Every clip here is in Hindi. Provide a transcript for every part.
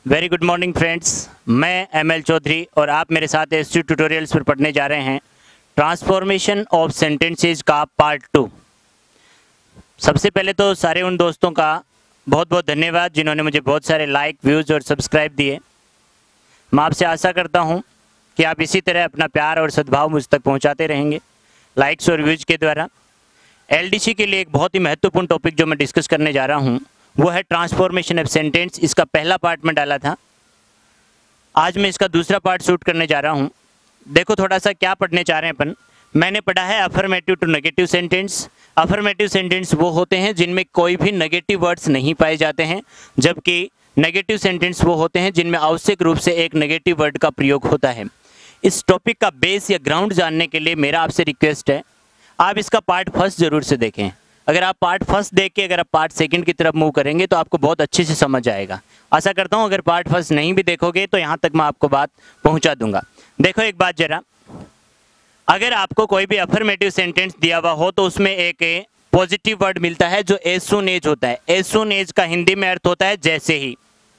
वेरी गुड मॉर्निंग फ्रेंड्स, मैं एमएल चौधरी और आप मेरे साथ एसटी ट्यूटोरियल्स पर पढ़ने जा रहे हैं ट्रांसफॉर्मेशन ऑफ सेंटेंसेस का पार्ट 2। सबसे पहले तो सारे उन दोस्तों का बहुत बहुत धन्यवाद जिन्होंने मुझे बहुत सारे लाइक, व्यूज़ और सब्सक्राइब दिए। मैं आपसे आशा करता हूं कि आप इसी तरह अपना प्यार और सद्भाव मुझ तक पहुंचाते रहेंगे लाइक्स और व्यूज़ के द्वारा। एलडीसी के लिए एक बहुत ही महत्वपूर्ण टॉपिक जो मैं डिस्कस करने जा रहा हूं वो है ट्रांसफॉर्मेशन ऑफ सेंटेंस। इसका पहला पार्ट मैं डाला था, आज मैं इसका दूसरा पार्ट शूट करने जा रहा हूं। देखो थोड़ा सा क्या पढ़ने चाह रहे हैं अपन। मैंने पढ़ा है affirmative to negative sentence. Affirmative sentence वो होते हैं जिनमें कोई भी नेगेटिव वर्ड्स नहीं पाए जाते हैं, जबकि नेगेटिव सेंटेंस वो होते हैं जिनमें आवश्यक रूप से एक नेगेटिव वर्ड का प्रयोग होता है। इस टॉपिक का बेस या ग्राउंड जानने के लिए मेरा आपसे रिक्वेस्ट है, आप इसका पार्ट फर्स्ट जरूर से देखें। अगर आप पार्ट फर्स्ट देख के अगर आप पार्ट सेकंड की तरफ मूव करेंगे तो आपको बहुत अच्छे से समझ आएगा। आशा करता हूं अगर पार्ट फर्स्ट नहीं भी देखोगे तो यहां तक मैं आपको बात पहुंचा दूंगा। देखो एक बात जरा, अगर आपको कोई भी अफर्मेटिव सेंटेंस दिया हुआ हो तो उसमें एक पॉजिटिव वर्ड मिलता है जो एज सून एज होता है। एज सून एज का हिंदी में अर्थ होता है जैसे ही।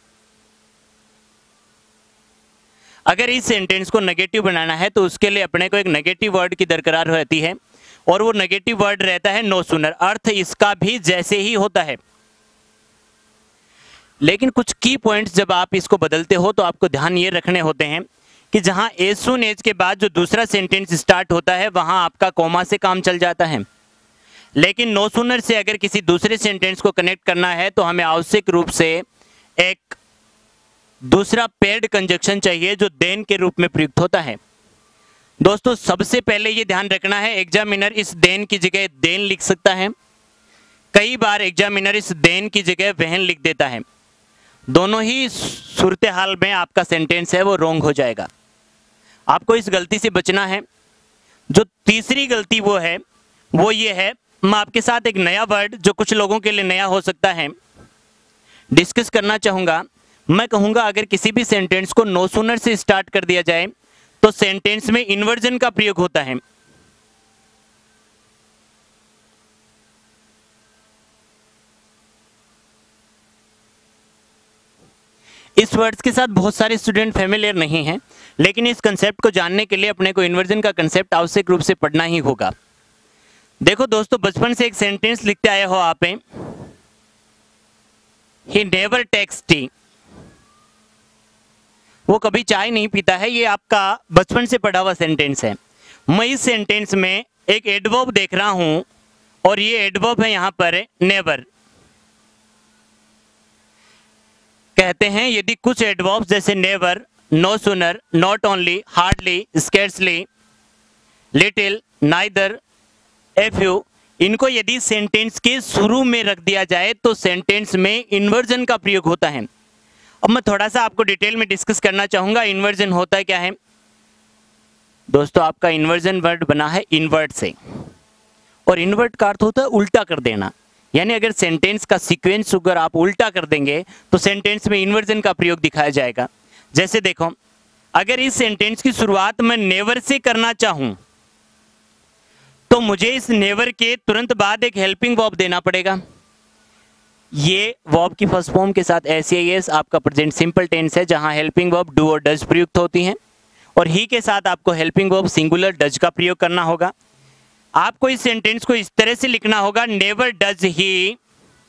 अगर इस सेंटेंस को नेगेटिव बनाना है तो उसके लिए अपने को एक नेगेटिव वर्ड की दरकार रहती है और वो नेगेटिव वर्ड रहता है नो सूनर। अर्थ इसका भी जैसे ही होता है, लेकिन कुछ की पॉइंट्स जब आप इसको बदलते हो तो आपको ध्यान ये रखने होते हैं कि जहां एज सून एज के बाद जो दूसरा सेंटेंस स्टार्ट होता है वहां आपका कॉमा से काम चल जाता है, लेकिन नो सूनर से अगर किसी दूसरे सेंटेंस को कनेक्ट करना है तो हमें आवश्यक रूप से एक दूसरा पेयर्ड कंजक्शन चाहिए जो देन के रूप में प्रयुक्त होता है। दोस्तों सबसे पहले ये ध्यान रखना है, एग्जामिनर इस देन की जगह देन लिख सकता है। कई बार एग्जामिनर इस देन की जगह वहन लिख देता है। दोनों ही सूरत हाल में आपका सेंटेंस है वो रॉन्ग हो जाएगा। आपको इस गलती से बचना है। जो तीसरी गलती वो है वो ये है, मैं आपके साथ एक नया वर्ड जो कुछ लोगों के लिए नया हो सकता है डिस्कस करना चाहूँगा। मैं कहूँगा अगर किसी भी सेंटेंस को नो सूनर से स्टार्ट कर दिया जाए तो सेंटेंस में इन्वर्जन का प्रयोग होता है। इस वर्ड्स के साथ बहुत सारे स्टूडेंट फेमिलियर नहीं हैं, लेकिन इस कंसेप्ट को जानने के लिए अपने को इन्वर्जन का कंसेप्ट आवश्यक रूप से पढ़ना ही होगा। देखो दोस्तों, बचपन से एक सेंटेंस लिखते आए हो आप, ही नेवर टेक्स टी। वो कभी चाय नहीं पीता है, ये आपका बचपन से पढ़ा हुआ सेंटेंस है। मैं इस सेंटेंस में एक एडवर्ब देख रहा हूं और ये एडवर्ब है यहां पर नेवर। कहते हैं यदि कुछ एडवर्ब्स जैसे never, no sooner, not only, hardly, scarcely, little, neither, a few, इनको यदि सेंटेंस के शुरू में रख दिया जाए तो सेंटेंस में इन्वर्जन का प्रयोग होता है। अब मैं थोड़ा सा आपको डिटेल में डिस्कस करना चाहूंगा इन्वर्जन होता है क्या है। दोस्तों आपका इन्वर्जन वर्ड बना है इन्वर्ट से, और इन्वर्ट का अर्थ होता है उल्टा कर देना। यानी अगर सेंटेंस का सीक्वेंस अगर आप उल्टा कर देंगे तो सेंटेंस में इन्वर्जन का प्रयोग दिखाया जाएगा। जैसे देखो, अगर इस सेंटेंस की शुरुआत मैं नेवर से करना चाहूं तो मुझे इस नेवर के तुरंत बाद एक हेल्पिंग वर्ब देना पड़ेगा। ये वर्ब की फर्स्ट फॉर्म के साथ एस आपका प्रेजेंट सिंपल टेंस है जहां हेल्पिंग वर्ब डू और डज प्रयुक्त होती हैं, और ही के साथ आपको हेल्पिंग वर्ब सिंगुलर डज का प्रयोग करना होगा। आपको इस सेंटेंस को इस तरह से लिखना होगा, never does he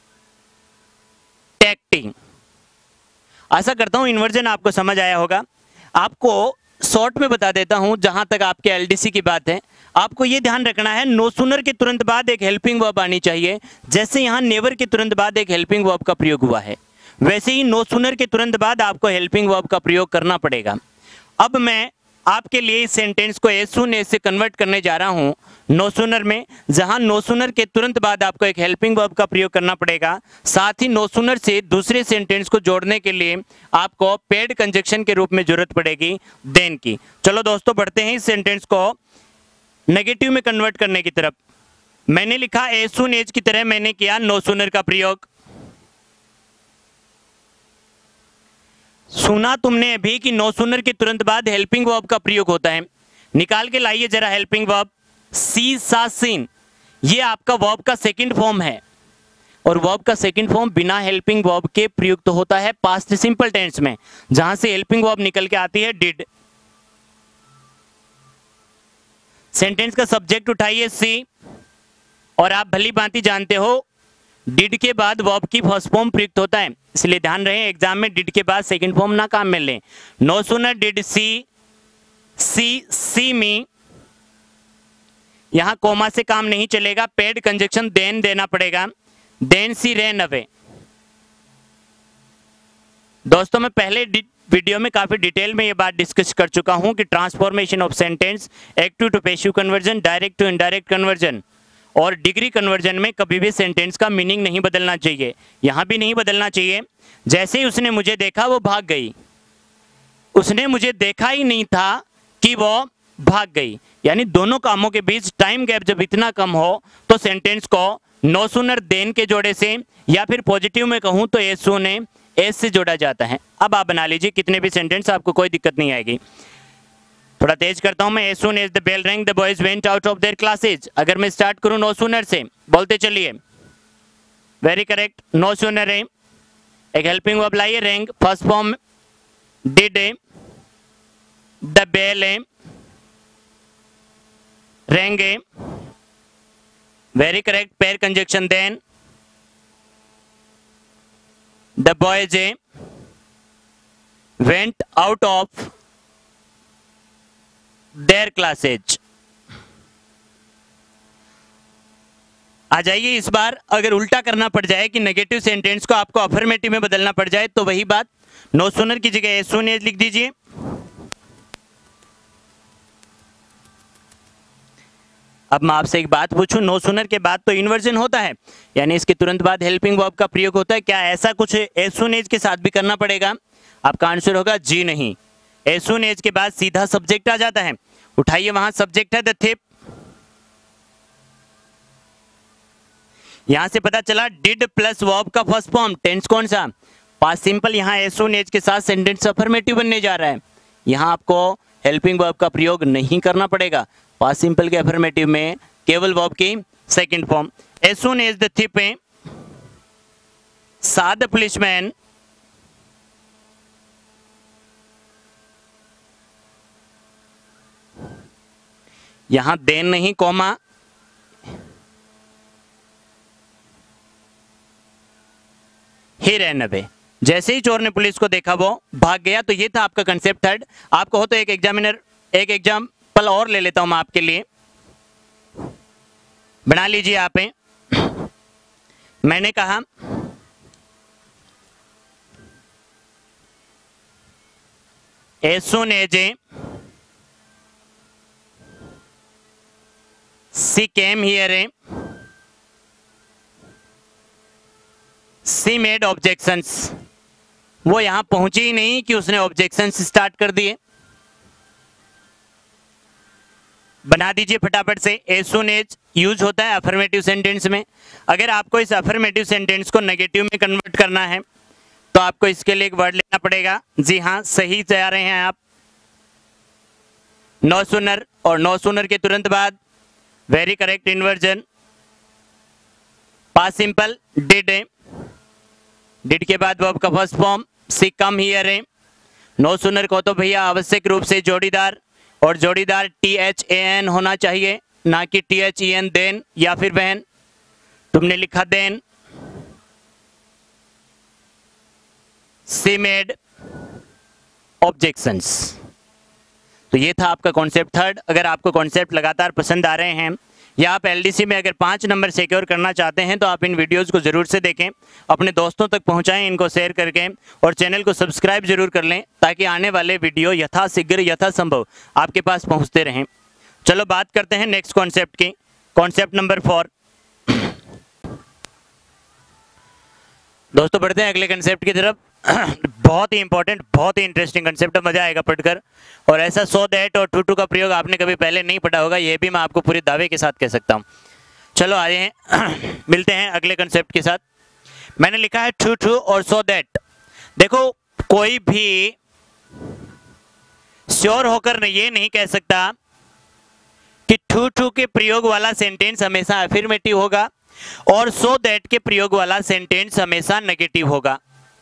take tea. आशा करता हूं इन्वर्जन आपको समझ आया होगा। आपको शॉर्ट में बता देता हूं, जहां तक आपके एलडीसी की बात है, आपको यह ध्यान रखना है नो सूनर के तुरंत बाद एक हेल्पिंग वर्ब आनी चाहिए। जैसे यहां नेवर के तुरंत बाद एक हेल्पिंग वर्ब का प्रयोग हुआ है, वैसे ही नो सूनर के तुरंत बाद आपको हेल्पिंग वर्ब का प्रयोग करना पड़ेगा। अब मैं आपके लिए इस सेंटेंस को एज सून एज से कन्वर्ट करने जा रहा हूं नो सूनर में, जहां नो सूनर के तुरंत बाद आपको एक हेल्पिंग वर्ब का प्रयोग करना पड़ेगा। साथ ही नो सूनर से दूसरे सेंटेंस को जोड़ने के लिए आपको पेयर्ड कंजक्शन के रूप में जरूरत पड़ेगी देन की। चलो दोस्तों बढ़ते हैं इस सेंटेंस को नेगेटिव में कन्वर्ट करने की तरफ। मैंने लिखा एज सून एज की तरह मैंने किया नो सूनर का प्रयोग। सुना तुमने अभी कि नो सूनर के तुरंत बाद हेल्पिंग वर्ब का प्रयोग होता है। निकाल के लाइए जरा हेल्पिंग वर्ब। सी सा सीन, ये आपका वर्ब का सेकंड फॉर्म है और वर्ब का सेकंड फॉर्म बिना हेल्पिंग वर्ब के प्रयुक्त होता है पास्ट सिंपल टेंस में, जहां से हेल्पिंग वर्ब निकल के आती है डिड। सेंटेंस का सब्जेक्ट उठाइए सी, और आप भली भांति जानते हो डिड के बाद वर्ब की फर्स्ट फॉर्म प्रयुक्त होता है, इसलिए ध्यान रहे एग्जाम में डिड के बाद सेकंड फॉर्म ना काम में लें। No sooner did she me, यहां कोमा से काम नहीं चलेगा, पेड कंजक्शन देन देना पड़ेगा, देन सी रैन अवे। दोस्तों मैं पहले वीडियो में काफी डिटेल में ये बात डिस्कस कर चुका हूं कि transformation of sentence, active to passive conversion, direct to indirect conversion और डिग्री कन्वर्जन में कभी भी सेंटेंस का मीनिंग नहीं बदलना चाहिए, यहां भी नहीं बदलना चाहिए। जैसे ही उसने मुझे देखा वो भाग गई, उसने मुझे देखा ही नहीं था कि वो भाग गई, यानी दोनों कामों के बीच टाइम गैप जब इतना कम हो तो सेंटेंस को नो सूनर देन के जोड़े से, या फिर पॉजिटिव में कहूं तो एज सून एज से जोड़ा जाता है। अब आप बना लीजिए कितने भी सेंटेंस, आपको कोई दिक्कत नहीं आएगी। थोड़ा तेज करता हूं मैं। As soon as the bell rang the boys went out of their classes. अगर मैं स्टार्ट करूं नो सूनर से, बोलते चलिए। वेरी करेक्ट, नो सूनर है, एक हेल्पिंग वर्ब लाइए, रैंग फर्स्ट फॉर्म डिड है, द बेल है, रैंग है, very correct, pair conjunction then, the boys है, went out of their classes. आ जाइए इस बार अगर उल्टा करना पड़ जाए कि नेगेटिव सेंटेंस को आपको अफर्मेटिव में बदलना पड़ जाए तो वही बात, नो सूनर की जगह एज सून एज लिख दीजिए। अब मैं आपसे एक बात पूछूं, नो सूनर के बाद तो इन्वर्जन होता है, यानी इसके तुरंत बाद हेल्पिंग वर्ब का प्रयोग होता है, क्या ऐसा कुछ एज सून एज के साथ भी करना पड़ेगा? आपका आंसर होगा जी नहीं। एज सून एज के बाद सीधा सब्जेक्ट आ जाता है। उठाइए, वहां सब्जेक्ट है द थिप, यहां से पता चला डिड प्लस वर्ब का फर्स्ट फॉर्म टेंस कौन सा? Past simple. यहां एज सून एज के साथ सेंटेंस अफर्मेटिव बनने जा रहा है, यहां आपको हेल्पिंग वर्ब का प्रयोग नहीं करना पड़ेगा। पास्ट सिंपल के अफर्मेटिव में केवल वर्ब की second form. As soon as the thief है, saw the policeman, यहां देन नहीं कोमा, ही रैन अवे। जैसे ही चोर ने पुलिस को देखा वो भाग गया। तो ये था आपका कंसेप्ट थर्ड। आपको हो तो एक एग्जाम्पल और ले लेता हूं मैं आपके लिए, बना लीजिए आप। मैंने कहा as soon as she came here she made objections. वो यहां पहुंची ही नहीं कि उसने ऑब्जेक्शंस स्टार्ट कर दिए। बना दीजिए फटाफट से। एज सून एज यूज होता है अफर्मेटिव सेंटेंस में। अगर आपको इस अफर्मेटिव सेंटेंस को नेगेटिव में कन्वर्ट करना है तो आपको इसके लिए एक वर्ड लेना पड़ेगा। जी हाँ, सही जा रहे हैं आप। नो सूनर, और नो सूनर के तुरंत बाद very correct inversion, past simple did है, डिड के बाद वर्ब का first form she come here है। नो सूनर को तो भैया आवश्यक रूप से जोड़ीदार, और जोड़ीदार THAN होना चाहिए, ना कि THEN देन या फिर बहन। तुमने लिखा देन, सी मेड ऑब्जेक्शंस। तो ये था आपका कॉन्सेप्ट थर्ड। अगर आपको कॉन्सेप्ट लगातार पसंद आ रहे हैं या आप LDC में अगर 5 नंबर सिक्योर करना चाहते हैं तो आप इन वीडियोस को ज़रूर से देखें, अपने दोस्तों तक पहुंचाएं, इनको शेयर करके, और चैनल को सब्सक्राइब जरूर कर लें ताकि आने वाले वीडियो यथाशीघ्र यथासंभव आपके पास पहुंचते रहें। चलो बात करते हैं नेक्स्ट कॉन्सेप्ट की। Concept number 4। दोस्तों बढ़ते हैं अगले कंसेप्ट की तरफ। बहुत ही इंपॉर्टेंट, बहुत ही इंटरेस्टिंग कंसेप्ट, मजा आएगा पढ़कर। और ऐसा सो दैट और टू का प्रयोग आपने कभी पहले नहीं पढ़ा होगा, ये भी मैं आपको पूरे दावे के साथ कह सकता हूँ। चलो आ रहे हैं, मिलते हैं अगले कंसेप्ट के साथ। मैंने लिखा है टू और सो दैट। देखो, कोई भी श्योर होकर ये नहीं कह सकता कि टू के प्रयोग वाला सेंटेंस हमेशा अफर्मेटिव होगा और सो दैट के प्रयोग वाला सेंटेंस हमेशा नेगेटिव होगा।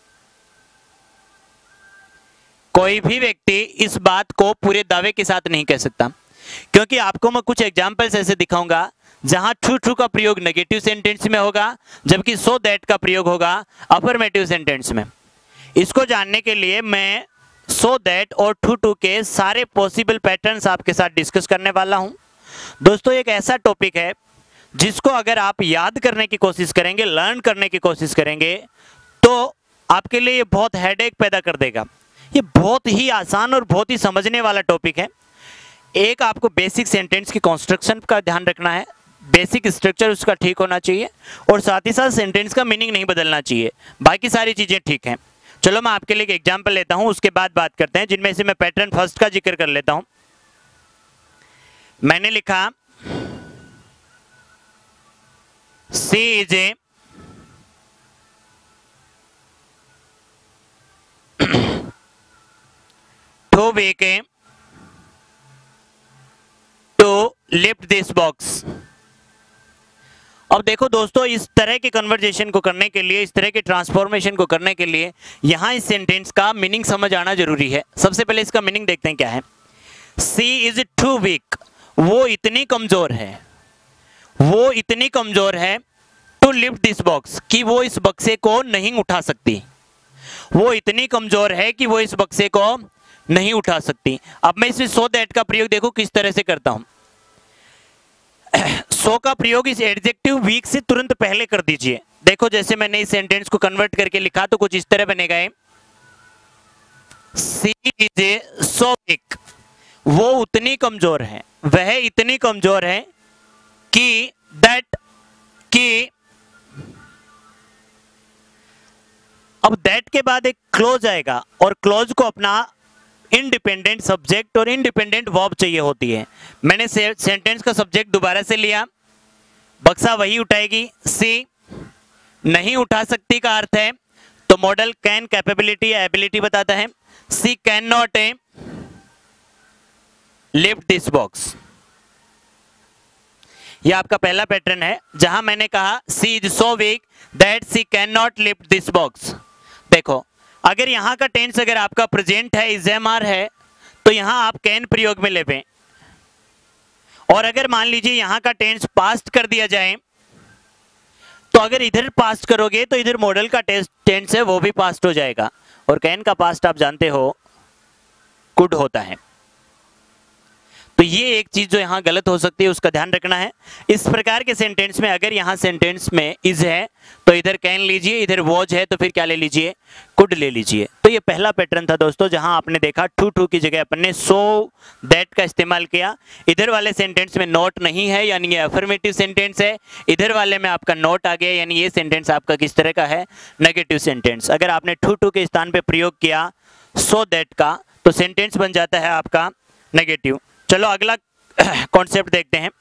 कोई भी व्यक्ति इस बात को पूरे दावे के साथ नहीं कह सकता, क्योंकि आपको मैं कुछ एग्जांपल्स ऐसे दिखाऊंगा जहां ट्रू ट्रू का प्रयोग नेगेटिव सेंटेंस में होगा, जबकि सो दैट का प्रयोग होगा अफर्मेटिव सेंटेंस में। इसको जानने के लिए मैं सो दैट और ट्रू ट्रू के सारे पॉसिबल पैटर्न्स आपके साथ डिस्कस करने वाला हूं। दोस्तों, एक ऐसा टॉपिक है जिसको अगर आप याद करने की कोशिश करेंगे, लर्न करने की कोशिश करेंगे, तो आपके लिए ये बहुत हेडेक पैदा कर देगा। ये बहुत ही आसान और बहुत ही समझने वाला टॉपिक है। एक, आपको बेसिक सेंटेंस की कंस्ट्रक्शन का ध्यान रखना है, बेसिक स्ट्रक्चर उसका ठीक होना चाहिए, और साथ ही साथ सेंटेंस का मीनिंग नहीं बदलना चाहिए। बाकी सारी चीजें ठीक हैं। चलो मैं आपके लिए एक एग्जांपल लेता हूं, उसके बाद बात करते हैं, जिनमें से मैं पैटर्न फर्स्ट का जिक्र कर लेता हूं। मैंने लिखा she is a too weak to lift this box. अब देखो दोस्तों, इस तरह के कन्वर्जेशन को करने के लिए, इस तरह के ट्रांसफॉर्मेशन को करने के लिए यहां इस सेंटेंस का मीनिंग समझ आना जरूरी है। सबसे पहले इसका मीनिंग देखते हैं क्या है। सी इज टू वीक, वो इतनी कमजोर है, वो इतनी कमजोर है, टू लिफ्ट दिस बॉक्स, कि वो इस बक्से को नहीं उठा सकती। वो इतनी कमजोर है कि वो इस बक्से को नहीं उठा सकती। अब मैं इसमें सो दैट का प्रयोग देखो किस तरह से करता हूं। सो का प्रयोग इस एडजेक्टिव वीक से तुरंत पहले कर दीजिए। देखो जैसे मैंने इस सेंटेंस को कन्वर्ट करके लिखा तो कुछ इस तरह बनेगा। सी इज ए सो वीक, वो उतनी कमजोर है, वह इतनी कमजोर है कि दैट, कि अब दैट के बाद एक क्लोज आएगा, और क्लोज को अपना इंडिपेंडेंट सब्जेक्ट और इंडिपेंडेंट वर्ब चाहिए होती है। मैंने सेंटेंस का सब्जेक्ट दोबारा से लिया, बक्सा वही उठाएगी। सी नहीं उठा सकती का अर्थ है, तो मॉडल कैन कैपेबिलिटी या एबिलिटी बताता है। She can not lift this box. यह आपका पहला पैटर्न है, जहां मैंने कहा she is so weak that she can not lift this box. देखो, अगर यहां का टेंस अगर आपका प्रेजेंट है, इज एम आर है, तो यहां आप कैन प्रयोग में लेवें। और अगर मान लीजिए यहां का टेंस पास्ट कर दिया जाए, तो अगर इधर पास्ट करोगे तो इधर मॉडल का टेंस है वो भी पास्ट हो जाएगा, और कैन का पास्ट आप जानते हो कुड होता है। तो ये एक चीज जो यहां गलत हो सकती है, उसका ध्यान रखना है। इस प्रकार के सेंटेंस में अगर यहां सेंटेंस में इज है तो इधर कैन लीजिए, इधर वॉज है तो फिर क्या ले लीजिए, कुड ले लीजिए। तो ये पहला पैटर्न था दोस्तों, जहां आपने देखा टू टू की जगह अपन ने सो दैट का इस्तेमाल किया। इधर वाले सेंटेंस में नॉट नहीं है, यानी ये अफर्मेटिव सेंटेंस है। इधर वाले में आपका नॉट आ गया, यानी ये सेंटेंस आपका किस तरह का है, नेगेटिव सेंटेंस। अगर आपने टू टू के स्थान पे प्रयोग किया सो दैट का, तो सेंटेंस बन जाता है आपका नेगेटिव। चलो अगला कॉन्सेप्ट देखते हैं।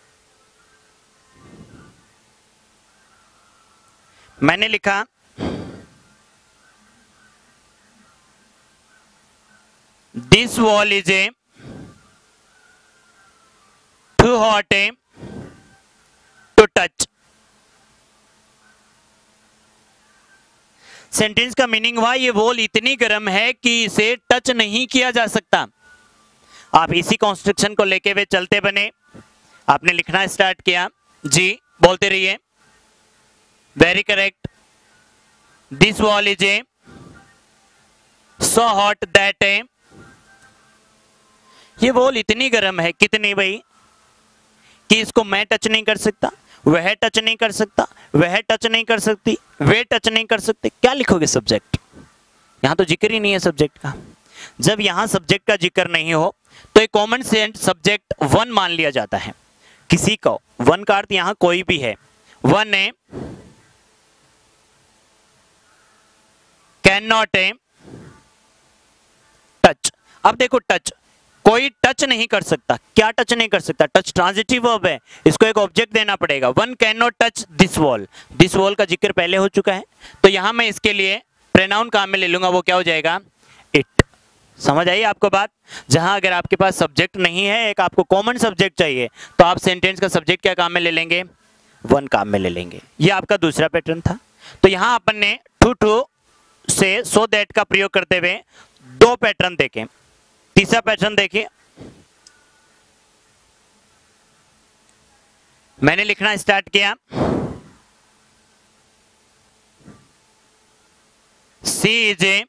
मैंने लिखा this wall is a too hot to touch. Sentence का मीनिंग हुआ ये वॉल इतनी गर्म है कि इसे टच नहीं किया जा सकता। आप इसी कॉन्स्ट्रक्शन को लेके हुए चलते बने, आपने लिखना स्टार्ट किया, जी बोलते रहिए। Very correct. This wall is a so hot that a, ये वॉल इतनी गर्म है, कितनी भाई, कि इसको मैं टच नहीं कर सकता, वह टच नहीं कर सकता, वह टच नहीं कर सकती, वे टच नहीं कर सकते। क्या लिखोगे सब्जेक्ट, यहां तो जिक्र ही नहीं है सब्जेक्ट का। जब यहां सब्जेक्ट का जिक्र नहीं हो तो एक कॉमन सेंस सब्जेक्ट वन मान लिया जाता है किसी को। वन का अर्थ यहां कोई भी है। One a can not a touch. अब देखो टच, कोई टच नहीं कर सकता। क्या टच नहीं कर सकता, टच ट्रांजिटिव वर्ब है, इसको एक ऑब्जेक्ट देना पड़ेगा। One can not touch this wall, this wall का जिक्र पहले हो चुका है, तो यहां मैं इसके लिए प्रोनाउन काम में ले लूंगा, वो क्या हो जाएगा, इट। समझ आई आपको बात। जहां अगर आपके पास सब्जेक्ट नहीं है, एक आपको कॉमन सब्जेक्ट चाहिए, तो आप सेंटेंस का सब्जेक्ट क्या काम में ले लेंगे, 1 काम में ले लेंगे। ये आपका दूसरा पैटर्न था। तो यहां अपन ने टू से सो दैट का प्रयोग करते हुए 2 पैटर्न देखे। तीसरा पैटर्न देखिए, मैंने लिखना स्टार्ट किया, C is a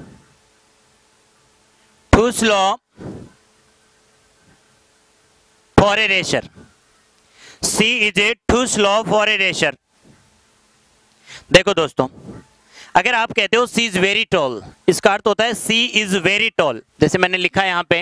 too slow for a racer. C is a too slow for a racer. देखो दोस्तों, अगर आप कहते हो C is very tall, इसका अर्थ होता है C is very tall। जैसे मैंने लिखा यहां पे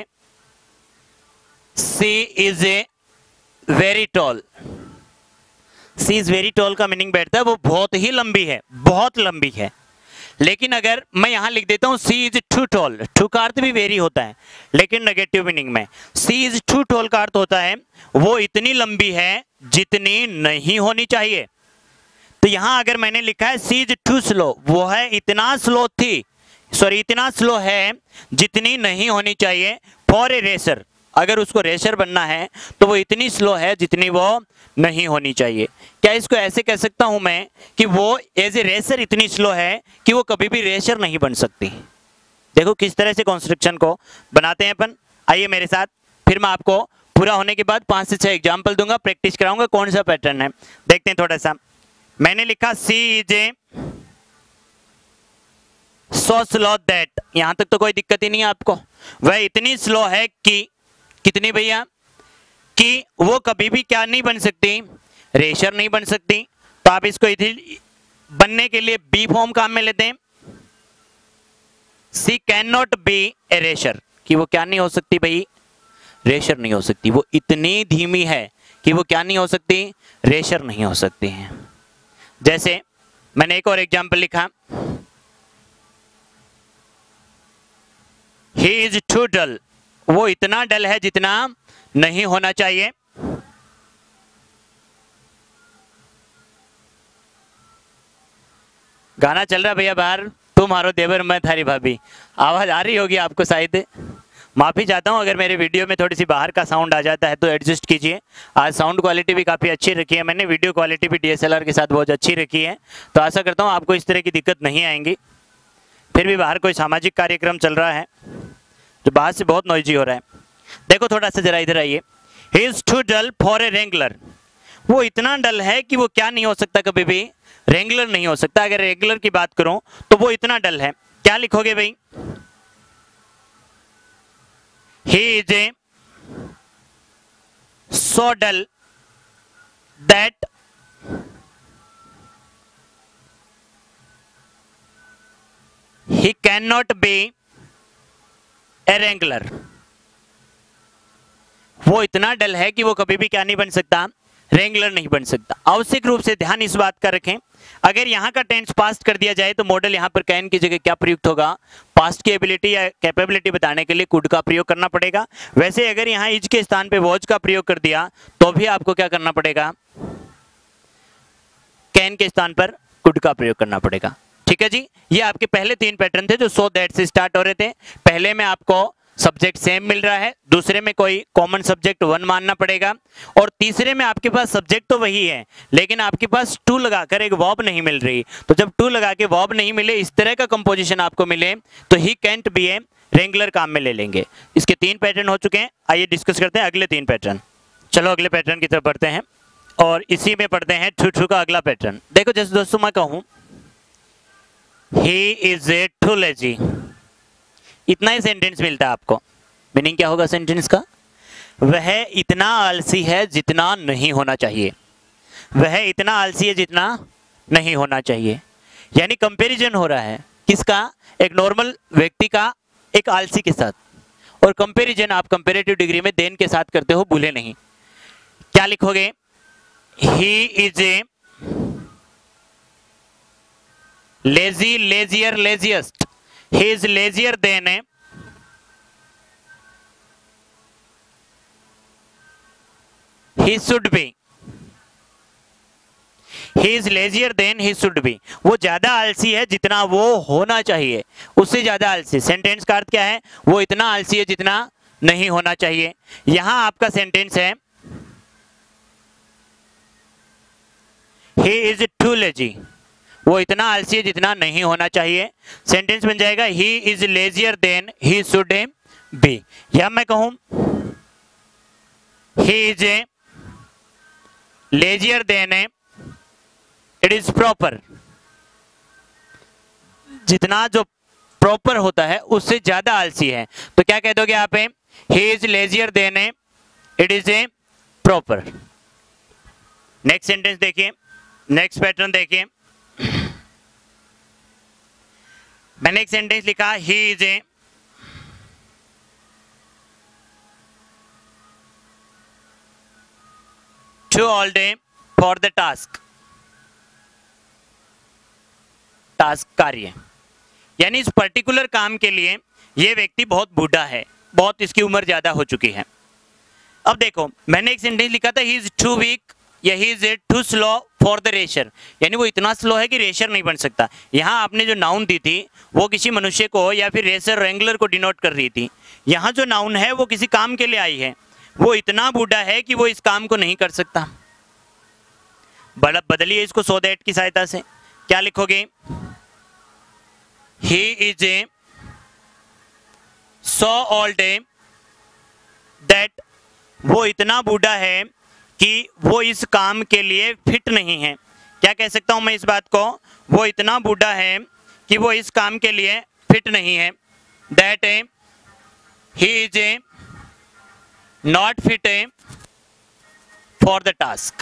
C is a very tall। C is very tall का मीनिंग बैठता है वो बहुत ही लंबी है, बहुत लंबी है। लेकिन अगर मैं यहां लिख देता हूं C is too tall, too का अर्थ भी वेरी होता है लेकिन नेगेटिव मीनिंग में। C is too tall का अर्थ होता है वो इतनी लंबी है जितनी नहीं होनी चाहिए। तो यहां अगर मैंने लिखा है C is too slow, वो है इतना स्लो थी, सॉरी इतना स्लो है जितनी नहीं होनी चाहिए फॉर ए रेसर। अगर उसको रेसर बनना है तो वो इतनी स्लो है जितनी वो नहीं होनी चाहिए। क्या इसको ऐसे कह सकता हूं मैं कि वो एज ए रेसर इतनी स्लो है कि वो कभी भी रेसर नहीं बन सकती। देखो किस तरह से कॉन्स्ट्रक्शन को बनाते हैं अपन। आइए मेरे साथ, फिर मैं आपको पूरा होने के बाद 5 से 6 एग्जाम्पल दूंगा, प्रैक्टिस कराऊंगा कौन सा पैटर्न है। देखते हैं थोड़ा सा। मैंने लिखा C is a so slow that, यहां तक तो कोई दिक्कत ही नहीं है आपको। वह इतनी स्लो है कि, कितनी भैया, कि वो कभी भी क्या नहीं बन सकती, रेसर नहीं बन सकती। तो आप इसको इधर बनने के लिए बी फॉर्म काम में लेते हैं। She can not be a racer, कि वो क्या नहीं हो सकती भाई, रेसर नहीं हो सकती। वो इतनी धीमी है कि वो क्या नहीं हो सकती, रेसर नहीं हो सकती है। जैसे मैंने एक और एग्जाम्पल लिखा, ही इज टू डल, वो इतना डल है जितना नहीं होना चाहिए। गाना चल रहा है भैया बाहर, तुम हारो देवर मैं थारी भाभी। आवाज आ रही होगी आपको शायद, माफी चाहता हूं अगर मेरे वीडियो में थोड़ी सी बाहर का साउंड आ जाता है तो एडजस्ट कीजिए। आज साउंड क्वालिटी भी काफ़ी अच्छी रखी है मैंने, वीडियो क्वालिटी भी DSLR के साथ बहुत अच्छी रखी है, तो आशा करता हूं आपको इस तरह की दिक्कत नहीं आएंगी। फिर भी बाहर कोई सामाजिक कार्यक्रम चल रहा है जो बाहर से बहुत नॉइजी हो रहा है। देखो थोड़ा सा जरा इधर आइए। He is too dull for a regular, वो इतना डल है कि वो क्या नहीं हो सकता, कभी भी रेंगुलर नहीं हो सकता। अगर रेगुलर की बात करूं तो वो इतना डल है, क्या लिखोगे भाई, he is a so dull that he cannot be a wrangler। वो इतना डल है कि वो कभी भी क्या नहीं बन सकता, रेंगुलर नहीं बन सकता। आवश्यक रूप से ध्यान इस बात का रखें, अगर यहां का टेंस पास्ट कर दिया जाए तो मॉडल यहां पर कैन की जगह क्या प्रयुक्त होगा, पास्ट की एबिलिटी या कैपेबिलिटी बताने के लिए कुड का प्रयोग करना पड़ेगा। वैसे अगर यहां इज के स्थान पे वॉज का प्रयोग कर दिया तो भी आपको क्या करना पड़ेगा, कैन के स्थान पर कुड का प्रयोग करना पड़ेगा। ठीक है जी, ये आपके पहले 3 पैटर्न थे जो सो दैट से स्टार्ट हो रहे थे। पहले में आपको सब्जेक्ट सेम मिल रहा है, दूसरे में कोई कॉमन सब्जेक्ट 1 मानना पड़ेगा, और तीसरे में आपके पास सब्जेक्ट तो वही है लेकिन आपके पास टू लगाकर एक वर्ब नहीं मिल रही। तो जब टू लगा के वर्ब नहीं मिले, इस तरह का कंपोजिशन आपको मिले तो he can't be a regular काम में ले लेंगे। इसके 3 पैटर्न हो चुके हैं। आइए डिस्कस करते हैं अगले 3 पैटर्न। चलो अगले पैटर्न की तरफ बढ़ते हैं और इसी में पढ़ते हैं टू का अगला पैटर्न। देखो जैसे दोस्तों मैं कहूं he is a too lazy, इतना ही सेंटेंस मिलता है आपको। मीनिंग क्या होगा सेंटेंस का, वह इतना आलसी है जितना नहीं होना चाहिए, वह इतना आलसी है जितना नहीं होना चाहिए। यानी कंपैरिजन हो रहा है किसका, एक नॉर्मल व्यक्ति का एक आलसी के साथ, और कंपैरिजन आप कंपैरेटिव डिग्री में देन के साथ करते हो, भूले नहीं। क्या लिखोगे, he is a lazy lazier laziest, he is lazier than a he should be, he is lazier than he should be, वो ज्यादा आलसी है जितना वो होना चाहिए, उससे ज्यादा आलसी। सेंटेंस का अर्थ क्या है, वो इतना आलसी है जितना नहीं होना चाहिए। यहां आपका सेंटेंस है ही इज टू लेजी, वो इतना आलसी है जितना नहीं होना चाहिए। सेंटेंस बन जाएगा he is lazier than he should be. या मैं कहूं he is a lazier than it is proper, जितना जो प्रॉपर होता है उससे ज्यादा आलसी है। तो क्या कह दोगे आप? He is lazier than it is a proper. Next sentence देखिए, नेक्स्ट पैटर्न देखिए। मैंने एक सेंटेंस लिखा he is a too old for the task, task कार्य, यानी इस पर्टिकुलर काम के लिए यह व्यक्ति बहुत बूढ़ा है, बहुत इसकी उम्र ज्यादा हो चुकी है। अब देखो मैंने एक सेंटेंस लिखा था ही इज टू वीक या he is too slow for the racer, यानी वो इतना स्लो है कि रेसर नहीं बन सकता। यहाँ आपने जो नाउन दी थी वो किसी मनुष्य को या फिर रेसर रेंगुलर को डिनोट कर रही थी। यहाँ जो नाउन है वो किसी काम के लिए आई है, वो इतना बूढ़ा है कि वो इस काम को नहीं कर सकता। बदलिए इसको सो दैट की सहायता से, क्या लिखोगे? He is a so old that, वो इतना बूढ़ा है कि वो इस काम के लिए फिट नहीं है। क्या कह सकता हूं मैं इस बात को? वो इतना बूढ़ा है कि वो इस काम के लिए फिट नहीं है। That he is a not fit for the task,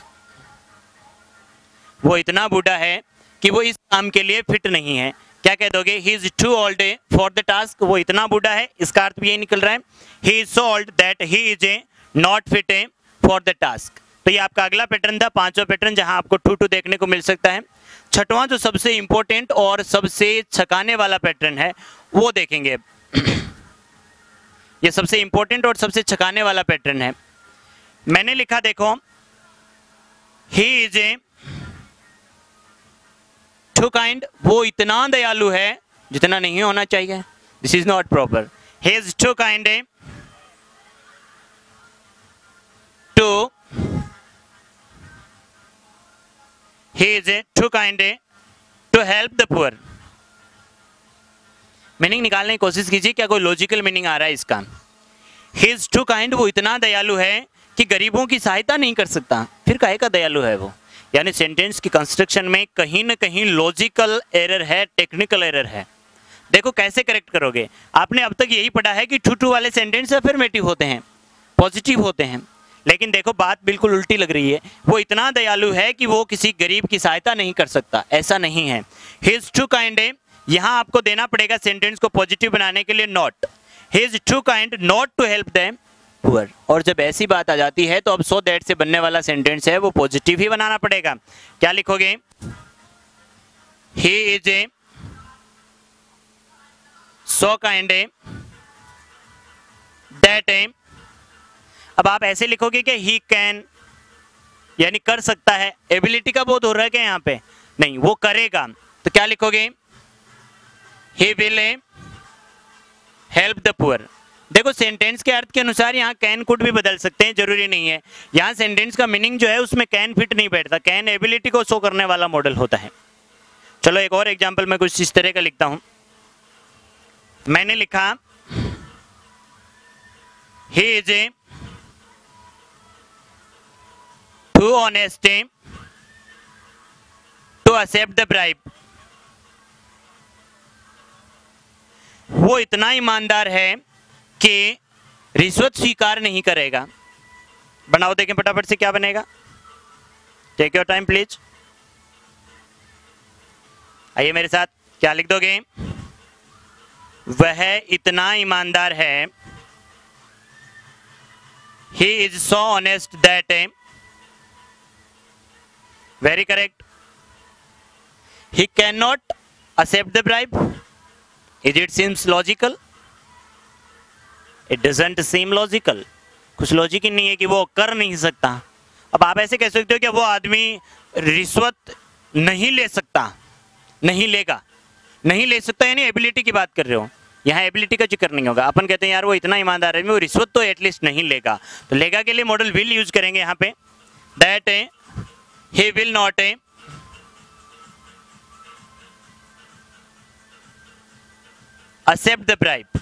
वो इतना बूढ़ा है कि वो इस काम के लिए फिट नहीं है। क्या कह दोगे? He is too old for the task, वो इतना बूढ़ा है, इसका अर्थ भी यही निकल रहा है। He is so old that he is a not fit for the task. तो ये आपका अगला पैटर्न था, पांचवा पैटर्न, जहां आपको टू देखने को मिल सकता है। छठवां जो सबसे इंपॉर्टेंट और सबसे छकाने वाला पैटर्न है वो देखेंगे। ये सबसे इंपॉर्टेंट और सबसे छकाने वाला पैटर्न है। मैंने लिखा देखो he is a too kind, वो इतना दयालु है जितना नहीं होना चाहिए। This is not proper. He is too kind to, he is too kind to help the poor। Meaning निकालने की कोशिश कीजिए, क्या कोई लॉजिकल मीनिंग आ रहा है इसका? he is too kind, वो इतना दयालु है कि गरीबों की सहायता नहीं कर सकता। फिर काहे का दयालु है वो? यानी सेंटेंस की कंस्ट्रक्शन में कहीं ना कहीं लॉजिकल एरर है, टेक्निकल एरर है। देखो कैसे करेक्ट करोगे? आपने अब तक यही पढ़ा है कि टू वाले सेंटेंस अफर्मेटिव होते हैं, पॉजिटिव होते हैं, लेकिन देखो बात बिल्कुल उल्टी लग रही है। वो इतना दयालु है कि वो किसी गरीब की सहायता नहीं कर सकता, ऐसा नहीं है। ही इज टू काइंड, यहाँ आपको देना पड़ेगा सेंटेंस को पॉजिटिव बनाने के लिए not. He is too kind not to help them poor. और जब ऐसी बात आ जाती है तो अब सो दैट से बनने वाला सेंटेंस है वो पॉजिटिव ही बनाना पड़ेगा। क्या लिखोगे? He is a so kind that, अब आप ऐसे लिखोगे कि ही कैन, यानी कर सकता है। एबिलिटी का बोध हो रहा है क्या यहाँ पे? नहीं, वो करेगा। तो क्या लिखोगे? He will help the poor. देखो सेंटेंस के अर्थ के अनुसार यहाँ कैन कुड भी बदल सकते हैं, जरूरी नहीं है। यहाँ सेंटेंस का मीनिंग जो है उसमें कैन फिट नहीं बैठता। कैन एबिलिटी को शो करने वाला मॉडल होता है। चलो एक और एग्जाम्पल मैं कुछ इस तरह का लिखता हूं। मैंने लिखा he is a too honest to accept the bribe, वो इतना ईमानदार है कि रिश्वत स्वीकार नहीं करेगा। बनाओ देखें फटाफट से क्या बनेगा। Take your time please. आइए मेरे साथ, क्या लिख दोगे? वह इतना ईमानदार है, he is so honest that, very correct, he cannot accept the bribe। Is it seems logical? It doesn't seem logical। कुछ लॉजिक ही नहीं है कि वो कर नहीं सकता। अब आप ऐसे कह सकते हो कि वो आदमी रिश्वत नहीं ले सकता, नहीं लेगा, नहीं ले सकता, यानी एबिलिटी की बात कर रहे हो। यहाँ एबिलिटी का जिक्र नहीं होगा। अपन कहते हैं यार वो इतना ईमानदार है, वो रिश्वत तो एटलीस्ट नहीं लेगा। तो लेगा के लिए मॉडल विल यूज करेंगे यहाँ पे। That he will not accept the bribe.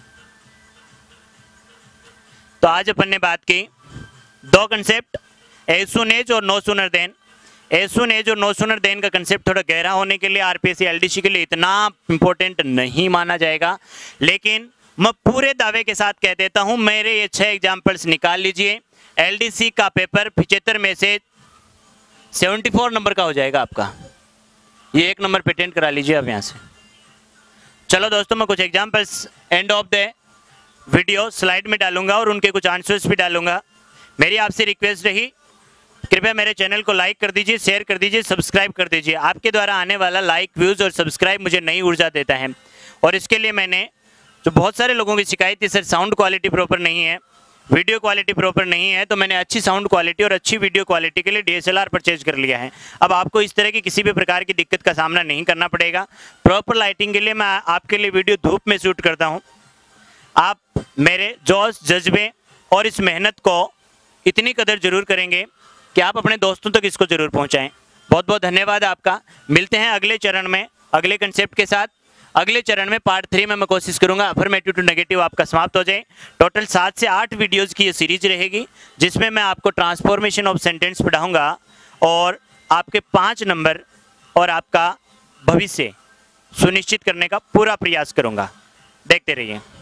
तो आज अपन ने बात की दो कंसेप्ट, एज सून एज और no sooner than. As soon as और नो सूनर देन का कंसेप्ट थोड़ा गहरा होने के लिए आरपीएससी एलडीसी के लिए इतना इंपॉर्टेंट नहीं माना जाएगा, लेकिन मैं पूरे दावे के साथ कह देता हूं, मेरे ये 6 एग्जाम्पल्स निकाल लीजिए, एलडीसी का पेपर 75 में से 74 नंबर का हो जाएगा आपका। ये 1 नंबर पेटेंट करा लीजिए आप यहाँ से। चलो दोस्तों, मैं कुछ examples end of the video slide में डालूंगा और उनके कुछ आंसर्स भी डालूंगा। मेरी आपसे रिक्वेस्ट रही, कृपया मेरे चैनल को लाइक कर दीजिए, शेयर कर दीजिए, सब्सक्राइब कर दीजिए। आपके द्वारा आने वाला लाइक, व्यूज़ और सब्सक्राइब मुझे नई ऊर्जा देता है। और इसके लिए मैंने जो बहुत सारे लोगों की शिकायत थी, सर साउंड क्वालिटी प्रॉपर नहीं है, वीडियो क्वालिटी प्रॉपर नहीं है, तो मैंने अच्छी साउंड क्वालिटी और अच्छी वीडियो क्वालिटी के लिए DSLR परचेज कर लिया है। अब आपको इस तरह की किसी भी प्रकार की दिक्कत का सामना नहीं करना पड़ेगा। प्रॉपर लाइटिंग के लिए मैं आपके लिए वीडियो धूप में शूट करता हूँ। आप मेरे जोश, जज्बे और इस मेहनत को इतनी कदर जरूर करेंगे कि आप अपने दोस्तों तक इसको जरूर पहुंचाएं। बहुत बहुत धन्यवाद आपका। मिलते हैं अगले चरण में अगले कंसेप्ट के साथ। अगले चरण में पार्ट 3 में मैं कोशिश करूंगा अफर्मेटिव टू नेगेटिव आपका समाप्त हो जाए। टोटल 7 से 8 वीडियोस की ये सीरीज रहेगी, जिसमें मैं आपको ट्रांसफॉर्मेशन ऑफ सेंटेंस पढ़ाऊंगा और आपके 5 नंबर और आपका भविष्य सुनिश्चित करने का पूरा प्रयास करूंगा। देखते रहिए।